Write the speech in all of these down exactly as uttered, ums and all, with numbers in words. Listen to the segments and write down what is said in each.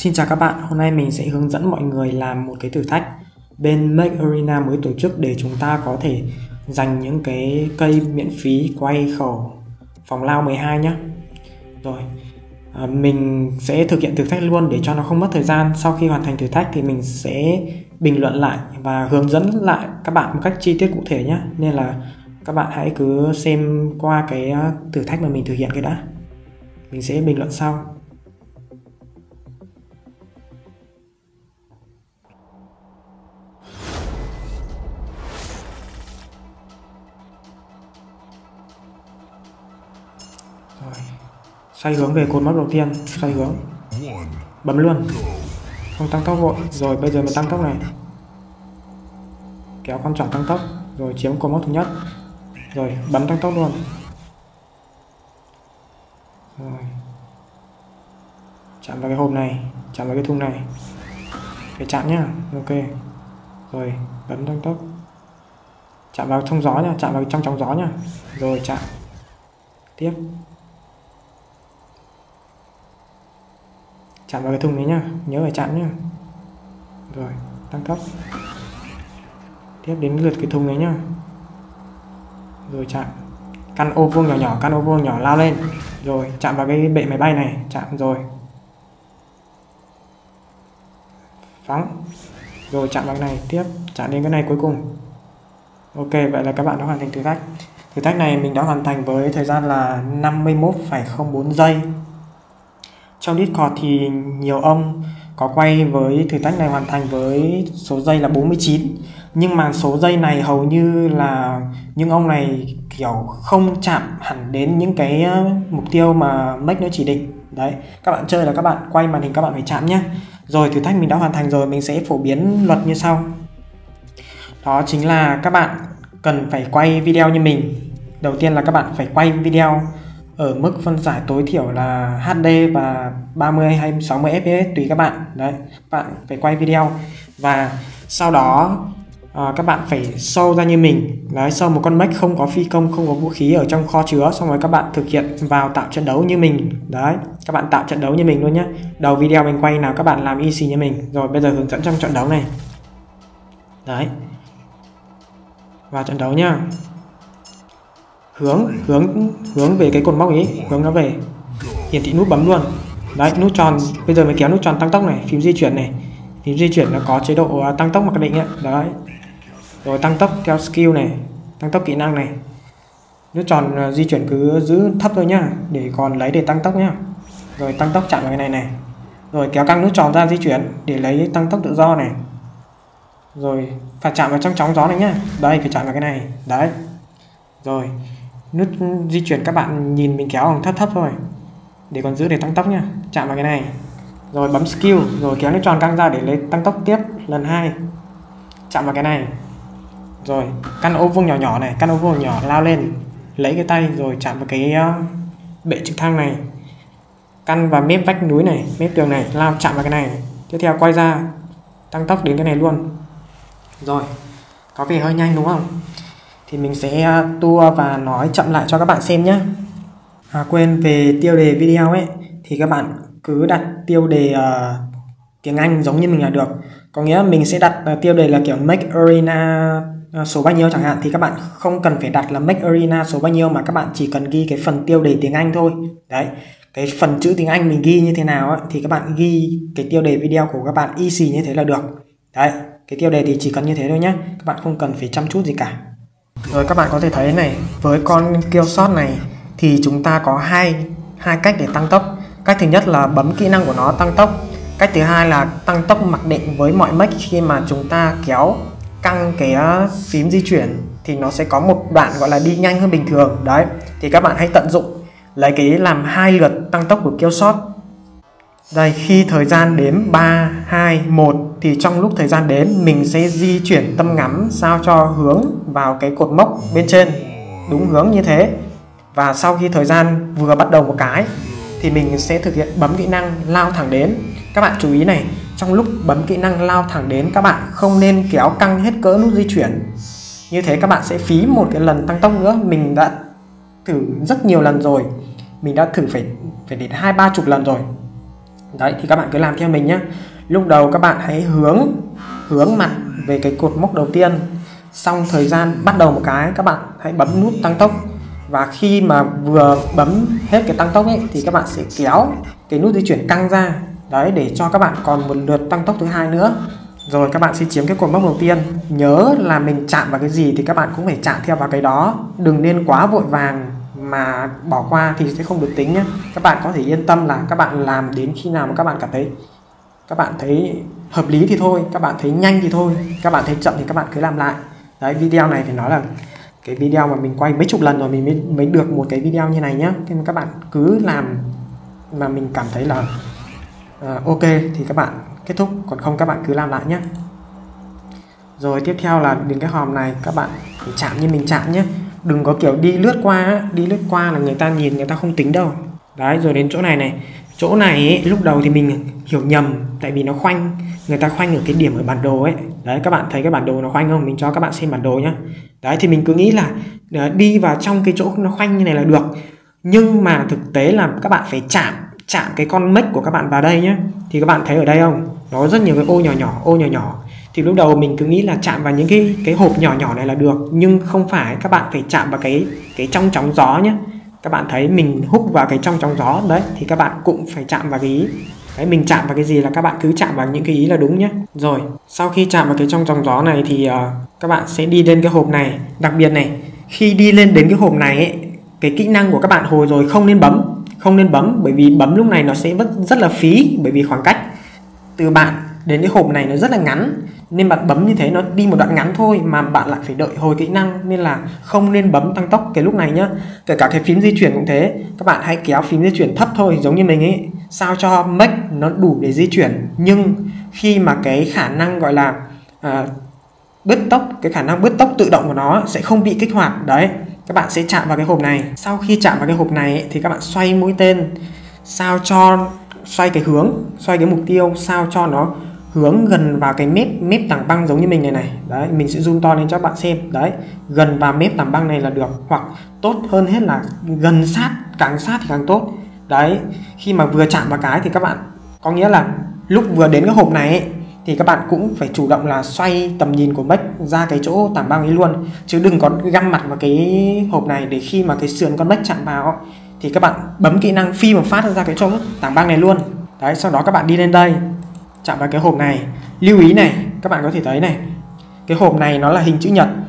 Xin chào các bạn, hôm nay mình sẽ hướng dẫn mọi người làm một cái thử thách bên Make Arena mới tổ chức để chúng ta có thể giành những cái cây miễn phí quay khẩu phòng lao mười hai nhé. Rồi, à, mình sẽ thực hiện thử thách luôn để cho nó không mất thời gian. Sau khi hoàn thành thử thách thì mình sẽ bình luận lại và hướng dẫn lại các bạn một cách chi tiết cụ thể nhé. Nên là các bạn hãy cứ xem qua cái thử thách mà mình thực hiện cái đã. Mình sẽ bình luận sau. Rồi, xoay hướng về cột mốc đầu tiên, xoay hướng, bấm luôn, không tăng tốc vội. Rồi bây giờ mình tăng tốc này, kéo con chọn tăng tốc, rồi chiếm cột mốc thứ nhất, rồi bấm tăng tốc luôn. Rồi, chạm vào cái hộp này, chạm vào cái thùng này, phải chạm nhá. Ok, rồi bấm tăng tốc, chạm vào trong gió nhá, chạm vào trong trong gió nhá, rồi chạm tiếp, chạm vào cái thùng này nhá, nhớ phải chạm nhá. Rồi tăng tốc, tiếp đến lượt cái thùng này nhá, rồi chạm, căn ô vuông nhỏ nhỏ, căn ô vuông nhỏ lao lên, rồi chạm vào cái bệ máy bay này, chạm rồi phóng, rồi chạm vào cái này, tiếp chạm đến cái này cuối cùng. Ok, vậy là các bạn đã hoàn thành thử thách. Thử thách này mình đã hoàn thành với thời gian là năm mươi mốt phẩy không bốn giây. Trong Discord thì nhiều ông có quay với thử thách này hoàn thành với số giây là bốn mươi chín. Nhưng mà số giây này hầu như là những ông này kiểu không chạm hẳn đến những cái mục tiêu mà Make nó chỉ định. Đấy, các bạn chơi là các bạn quay màn hình các bạn phải chạm nhé. Rồi thử thách mình đã hoàn thành rồi, mình sẽ phổ biến luật như sau. Đó chính là các bạn cần phải quay video như mình. Đầu tiên là các bạn phải quay video ở mức phân giải tối thiểu là hát đê và ba mươi hay sáu mươi ép pê ét tùy các bạn. Đấy, bạn phải quay video và sau đó à, các bạn phải show ra như mình. Đấy, show một con mech không có phi công, không có vũ khí ở trong kho chứa, xong rồi các bạn thực hiện vào tạo trận đấu như mình. Đấy, các bạn tạo trận đấu như mình luôn nhé. Đầu video mình quay nào các bạn làm y xì như mình. Rồi bây giờ hướng dẫn trong trận đấu này. Đấy, vào trận đấu nhá. Hướng hướng hướng về cái cột mốc ấy, hướng nó về, hiển thị nút bấm luôn. Đấy, nút tròn, bây giờ mới kéo nút tròn tăng tốc này, phím di chuyển này, phím di chuyển nó có chế độ tăng tốc mặc định ấy. Đấy, rồi tăng tốc theo skill này, tăng tốc kỹ năng này, nút tròn di chuyển cứ giữ thấp thôi nhá, để còn lấy để tăng tốc nhá. Rồi tăng tốc chạm vào cái này này, rồi kéo căng nút tròn ra di chuyển để lấy tăng tốc tự do này, rồi phải chạm vào trong chóng gió này nhá. Đây, phải chạm vào cái này. Đấy, rồi nút di chuyển các bạn nhìn mình kéo bằng thấp thấp thôi để còn giữ để tăng tốc nhá, chạm vào cái này, rồi bấm skill, rồi kéo nút tròn căng ra để lấy tăng tốc tiếp lần hai, chạm vào cái này, rồi căn ô vuông nhỏ nhỏ này, căn ô vuông nhỏ lao lên, lấy cái tay rồi chạm vào cái uh, bệ trực thăng này, căn vào mép vách núi này, mép tường này, lao chạm vào cái này, tiếp theo quay ra tăng tốc đến cái này luôn. Rồi, có vẻ hơi nhanh đúng không? Thì mình sẽ tua và nói chậm lại cho các bạn xem nhé. À, quên, về tiêu đề video ấy thì các bạn cứ đặt tiêu đề uh, tiếng Anh giống như mình là được. Có nghĩa là mình sẽ đặt uh, tiêu đề là kiểu Make Arena uh, số bao nhiêu chẳng hạn, thì các bạn không cần phải đặt là Make Arena số bao nhiêu, mà các bạn chỉ cần ghi cái phần tiêu đề tiếng Anh thôi. Đấy, cái phần chữ tiếng Anh mình ghi như thế nào ấy, thì các bạn ghi cái tiêu đề video của các bạn easy như thế là được. Đấy, cái tiêu đề thì chỉ cần như thế thôi nhé, các bạn không cần phải chăm chút gì cả. Rồi các bạn có thể thấy này, với con Killshot này thì chúng ta có hai hai cách để tăng tốc. Cách thứ nhất là bấm kỹ năng của nó tăng tốc. Cách thứ hai là tăng tốc mặc định với mọi mech. Khi mà chúng ta kéo căng cái phím di chuyển thì nó sẽ có một đoạn gọi là đi nhanh hơn bình thường. Đấy, thì các bạn hãy tận dụng lấy cái làm hai lượt tăng tốc của Killshot. Đây, khi thời gian đếm ba, hai, một thì trong lúc thời gian đếm mình sẽ di chuyển tâm ngắm sao cho hướng vào cái cột mốc bên trên, đúng hướng như thế. Và sau khi thời gian vừa bắt đầu một cái thì mình sẽ thực hiện bấm kỹ năng lao thẳng đến. Các bạn chú ý này, trong lúc bấm kỹ năng lao thẳng đến các bạn không nên kéo căng hết cỡ nút di chuyển. Như thế các bạn sẽ phí một cái lần tăng tốc nữa. Mình đã thử rất nhiều lần rồi, mình đã thử phải phải đến hai ba chục lần rồi. Đấy thì các bạn cứ làm theo mình nhé. Lúc đầu các bạn hãy hướng hướng mặt về cái cột mốc đầu tiên, xong thời gian bắt đầu một cái các bạn hãy bấm nút tăng tốc, và khi mà vừa bấm hết cái tăng tốc ấy thì các bạn sẽ kéo cái nút di chuyển căng ra đấy, để cho các bạn còn một lượt tăng tốc thứ hai nữa, rồi các bạn sẽ chiếm cái cột mốc đầu tiên. Nhớ là mình chạm vào cái gì thì các bạn cũng phải chạm theo vào cái đó, đừng nên quá vội vàng mà bỏ qua thì sẽ không được tính nhé. Các bạn có thể yên tâm là các bạn làm đến khi nào mà các bạn cảm thấy các bạn thấy hợp lý thì thôi, các bạn thấy nhanh thì thôi, các bạn thấy chậm thì các bạn cứ làm lại. Đấy, video này phải nói là cái video mà mình quay mấy chục lần rồi mình mới, mới được một cái video như này nhá. Nên các bạn cứ làm mà mình cảm thấy là uh, ok thì các bạn kết thúc, còn không các bạn cứ làm lại nhé. Rồi tiếp theo là đến cái hòm này các bạn phải chạm như mình chạm nhé, đừng có kiểu đi lướt qua, đi lướt qua là người ta nhìn người ta không tính đâu. Đấy, rồi đến chỗ này này, chỗ này ấy, lúc đầu thì mình hiểu nhầm tại vì nó khoanh, người ta khoanh ở cái điểm ở bản đồ ấy. Đấy, các bạn thấy cái bản đồ nó khoanh không? Mình cho các bạn xem bản đồ nhá. Đấy thì mình cứ nghĩ là đi vào trong cái chỗ nó khoanh như này là được, nhưng mà thực tế là các bạn phải chạm chạm cái con mic của các bạn vào đây nhé. Thì các bạn thấy ở đây không, nó có rất nhiều cái ô nhỏ nhỏ ô nhỏ nhỏ. Thì lúc đầu mình cứ nghĩ là chạm vào những cái cái hộp nhỏ nhỏ này là được, nhưng không phải, các bạn phải chạm vào cái cái trong chóng gió nhé. Các bạn thấy mình hút vào cái trong chóng gió đấy, thì các bạn cũng phải chạm vào cái ý. Đấy, mình chạm vào cái gì là các bạn cứ chạm vào những cái ý là đúng nhé. Rồi sau khi chạm vào cái trong chóng gió này thì uh, các bạn sẽ đi lên cái hộp này. Đặc biệt này, khi đi lên đến cái hộp này ấy, cái kỹ năng của các bạn hồi rồi không nên bấm, không nên bấm, bởi vì bấm lúc này nó sẽ rất, rất là phí, bởi vì khoảng cách từ bạn đến cái hộp này nó rất là ngắn, nên bạn bấm như thế nó đi một đoạn ngắn thôi mà bạn lại phải đợi hồi kỹ năng, nên là không nên bấm tăng tốc cái lúc này nhá. Kể cả cái phím di chuyển cũng thế, các bạn hãy kéo phím di chuyển thấp thôi, giống như mình ấy, sao cho mic nó đủ để di chuyển, nhưng khi mà cái khả năng gọi là à, bứt tốc, cái khả năng bứt tốc tự động của nó sẽ không bị kích hoạt. Đấy, các bạn sẽ chạm vào cái hộp này. Sau khi chạm vào cái hộp này ấy, thì các bạn xoay mũi tên sao cho xoay cái hướng, xoay cái mục tiêu sao cho nó hướng gần vào cái mép mép tảng băng giống như mình này này. Đấy, mình sẽ zoom to lên cho các bạn xem. Đấy, gần vào mép tảng băng này là được, hoặc tốt hơn hết là gần sát, càng sát thì càng tốt. Đấy, khi mà vừa chạm vào cái thì các bạn có nghĩa là lúc vừa đến cái hộp này ấy, thì các bạn cũng phải chủ động là xoay tầm nhìn của mic ra cái chỗ tảng băng ấy luôn, chứ đừng có găm mặt vào cái hộp này để khi mà cái sườn con mic chạm vào thì các bạn bấm kỹ năng phi một phát ra cái chỗ tảng băng này luôn. Đấy, sau đó các bạn đi lên đây chạm vào cái hộp này. Lưu ý này, các bạn có thể thấy này, cái hộp này nó là hình chữ nhật,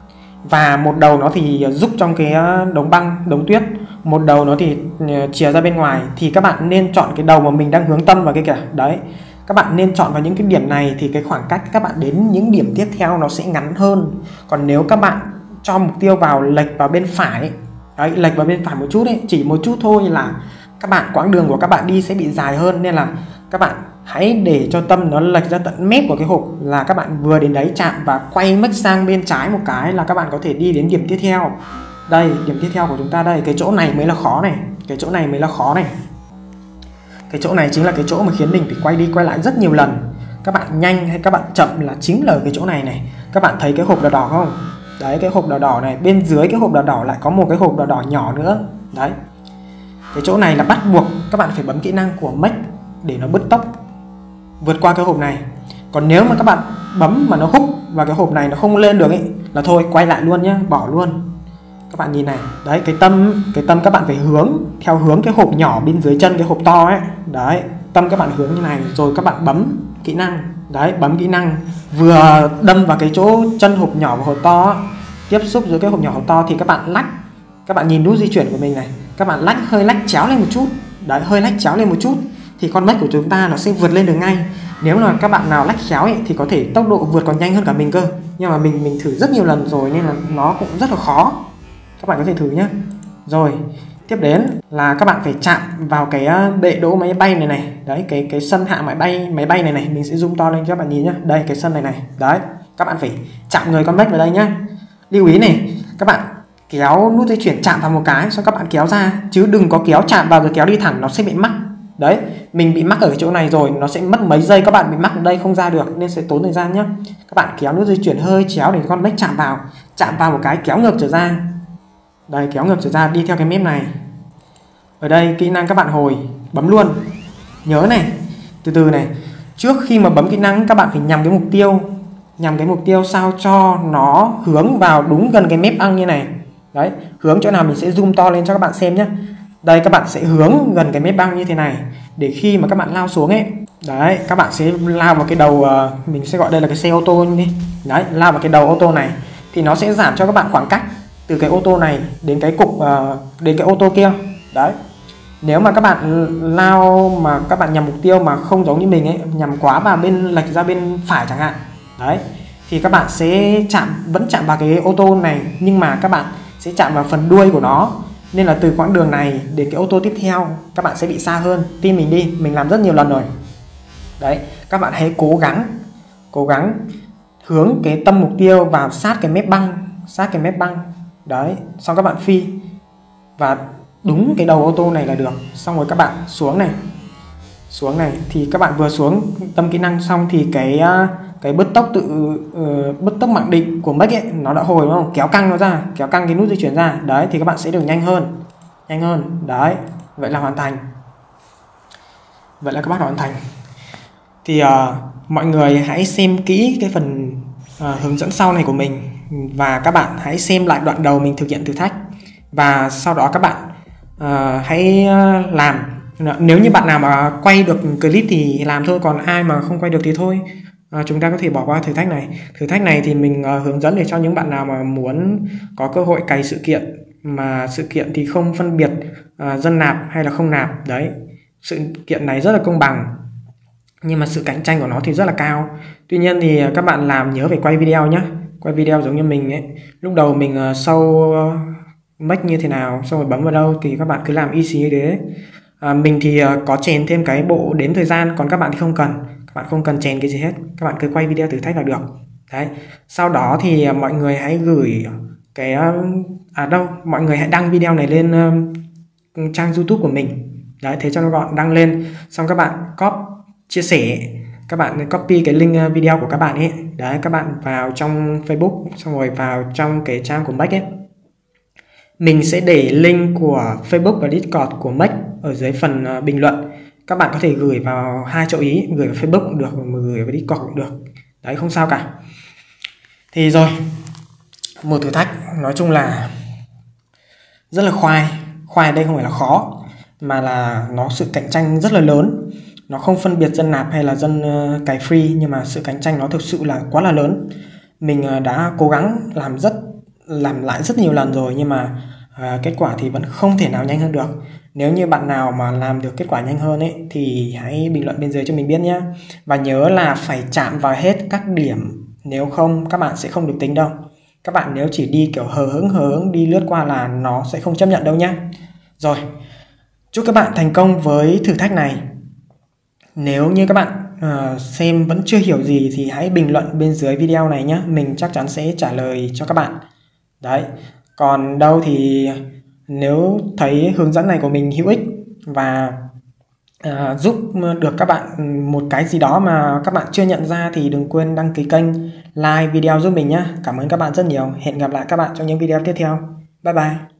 và một đầu nó thì rúc trong cái đống băng, đống tuyết, một đầu nó thì chìa ra bên ngoài. Thì các bạn nên chọn cái đầu mà mình đang hướng tâm vào cái kìa. Đấy, các bạn nên chọn vào những cái điểm này thì cái khoảng cách các bạn đến những điểm tiếp theo nó sẽ ngắn hơn. Còn nếu các bạn cho mục tiêu vào lệch vào bên phải, đấy, lệch vào bên phải một chút ấy, chỉ một chút thôi là các bạn quãng đường của các bạn đi sẽ bị dài hơn. Nên là các bạn hãy để cho tâm nó lệch ra tận mép của cái hộp, là các bạn vừa đến đấy chạm và quay mic sang bên trái một cái là các bạn có thể đi đến điểm tiếp theo. Đây, điểm tiếp theo của chúng ta đây, cái chỗ này mới là khó này, cái chỗ này mới là khó này. Cái chỗ này chính là cái chỗ mà khiến mình phải quay đi quay lại rất nhiều lần. Các bạn nhanh hay các bạn chậm là chính là ở cái chỗ này này. Các bạn thấy cái hộp đỏ đỏ không? Đấy, cái hộp đỏ đỏ này, bên dưới cái hộp đỏ đỏ lại có một cái hộp đỏ đỏ nhỏ nữa. Đấy, cái chỗ này là bắt buộc các bạn phải bấm kỹ năng của mic để nó bứt tốc vượt qua cái hộp này. Còn nếu mà các bạn bấm mà nó hút vào cái hộp này nó không lên được ấy, là thôi quay lại luôn nhé, bỏ luôn. Các bạn nhìn này, đấy, cái tâm cái tâm các bạn phải hướng theo hướng cái hộp nhỏ bên dưới chân cái hộp to ấy. Đấy, tâm các bạn hướng như này, rồi các bạn bấm kỹ năng. Đấy, bấm kỹ năng vừa đâm vào cái chỗ chân hộp nhỏ và hộp to, tiếp xúc giữa cái hộp nhỏ hộp to thì các bạn lách. Các bạn nhìn nút di chuyển của mình này, các bạn lách, hơi lách chéo lên một chút. Đấy, hơi lách chéo lên một chút thì con mic của chúng ta nó sẽ vượt lên được ngay. Nếu là các bạn nào lách khéo ấy, thì có thể tốc độ vượt còn nhanh hơn cả mình cơ. Nhưng mà mình mình thử rất nhiều lần rồi nên là nó cũng rất là khó. Các bạn có thể thử nhé. Rồi, tiếp đến là các bạn phải chạm vào cái bệ đỗ máy bay này này. Đấy, cái cái sân hạ máy bay máy bay này này, mình sẽ zoom to lên cho các bạn nhìn nhé. Đây, cái sân này này. Đấy, các bạn phải chạm người con mic vào đây nhé. Lưu ý này, các bạn kéo nút di chuyển chạm vào một cái, sau các bạn kéo ra, chứ đừng có kéo chạm vào rồi kéo đi thẳng, nó sẽ bị mắc. Đấy, mình bị mắc ở chỗ này rồi, nó sẽ mất mấy giây, các bạn bị mắc ở đây không ra được nên sẽ tốn thời gian nhé. Các bạn kéo nút di chuyển hơi chéo để con mic chạm vào, chạm vào một cái kéo ngược trở ra. Đây, kéo ngược trở ra đi theo cái mép này. Ở đây kỹ năng các bạn hồi bấm luôn. Nhớ này, từ từ này, trước khi mà bấm kỹ năng các bạn phải nhằm cái mục tiêu, nhằm cái mục tiêu sao cho nó hướng vào đúng gần cái mép băng như này. Đấy, hướng chỗ nào mình sẽ zoom to lên cho các bạn xem nhé. Đây, các bạn sẽ hướng gần cái mép băng như thế này để khi mà các bạn lao xuống ấy, đấy, các bạn sẽ lao vào cái đầu, uh, mình sẽ gọi đây là cái xe ô tô đi. Đấy, lao vào cái đầu ô tô này thì nó sẽ giảm cho các bạn khoảng cách từ cái ô tô này đến cái cục, uh, đến cái ô tô kia. Đấy, nếu mà các bạn lao mà các bạn nhằm mục tiêu mà không giống như mình ấy, nhằm quá vào bên lệch ra bên phải chẳng hạn, đấy, thì các bạn sẽ chạm, vẫn chạm vào cái ô tô này, nhưng mà các bạn sẽ chạm vào phần đuôi của nó, nên là từ quãng đường này đến cái ô tô tiếp theo các bạn sẽ bị xa hơn. Tin mình đi, mình làm rất nhiều lần rồi. Đấy, các bạn hãy cố gắng cố gắng hướng cái tâm mục tiêu vào sát cái mép băng, sát cái mép băng. Đấy, xong các bạn phi và đúng cái đầu ô tô này là được. Xong rồi các bạn xuống này, xuống này thì các bạn vừa xuống tâm kỹ năng xong thì cái cái bứt tốc tự uh, bứt tốc mặc định của Mech ấy nó đã hồi, đúng không? Kéo căng nó ra, kéo căng cái nút di chuyển ra. Đấy, thì các bạn sẽ được nhanh hơn, nhanh hơn. Đấy, vậy là hoàn thành. Vậy là các bạn hoàn thành. Thì uh, mọi người hãy xem kỹ cái phần uh, hướng dẫn sau này của mình, và các bạn hãy xem lại đoạn đầu mình thực hiện thử thách, và sau đó các bạn uh, hãy uh, làm. Nếu như bạn nào mà quay được clip thì làm thôi, còn ai mà không quay được thì thôi, à, chúng ta có thể bỏ qua thử thách này. Thử thách này thì mình uh, hướng dẫn để cho những bạn nào mà muốn có cơ hội cày sự kiện, mà sự kiện thì không phân biệt uh, dân nạp hay là không nạp. Đấy, sự kiện này rất là công bằng, nhưng mà sự cạnh tranh của nó thì rất là cao. Tuy nhiên thì các bạn làm nhớ phải quay video nhé, quay video giống như mình ấy. Lúc đầu mình uh, sâu uh, Mech như thế nào, xong rồi bấm vào đâu thì các bạn cứ làm easy như thế. À, mình thì uh, có chèn thêm cái bộ đếm thời gian, còn các bạn thì không cần, các bạn không cần chèn cái gì hết, các bạn cứ quay video thử thách là được. Đấy, sau đó thì uh, mọi người hãy gửi cái uh, à đâu, mọi người hãy đăng video này lên uh, trang YouTube của mình. Đấy, thế cho nó gọn, đăng lên xong các bạn copy chia sẻ, các bạn copy cái link video của các bạn ấy. Đấy, các bạn vào trong Facebook xong rồi vào trong cái trang của Mech ấy. Mình sẽ để link của Facebook và Discord của Mech ở dưới phần uh, bình luận. Các bạn có thể gửi vào hai chỗ ý, gửi vào Facebook cũng được, mà gửi vào Discord cũng được. Đấy, không sao cả. Thì rồi, một thử thách nói chung là rất là khoai. Khoai ở đây không phải là khó, mà là nó sự cạnh tranh rất là lớn. Nó không phân biệt dân nạp hay là dân uh, cày free, nhưng mà sự cạnh tranh nó thực sự là quá là lớn. Mình uh, đã cố gắng làm rất làm lại rất nhiều lần rồi, nhưng mà uh, kết quả thì vẫn không thể nào nhanh hơn được. Nếu như bạn nào mà làm được kết quả nhanh hơn ấy thì hãy bình luận bên dưới cho mình biết nhé. Và nhớ là phải chạm vào hết các điểm, nếu không các bạn sẽ không được tính đâu. Các bạn nếu chỉ đi kiểu hờ hững hờ hững đi lướt qua là nó sẽ không chấp nhận đâu nhé. Rồi, chúc các bạn thành công với thử thách này. Nếu như các bạn uh, xem vẫn chưa hiểu gì thì hãy bình luận bên dưới video này nhé. Mình chắc chắn sẽ trả lời cho các bạn. Đấy, còn đâu thì nếu thấy hướng dẫn này của mình hữu ích và uh, giúp được các bạn một cái gì đó mà các bạn chưa nhận ra thì đừng quên đăng ký kênh, like video giúp mình nhé. Cảm ơn các bạn rất nhiều. Hẹn gặp lại các bạn trong những video tiếp theo. Bye bye.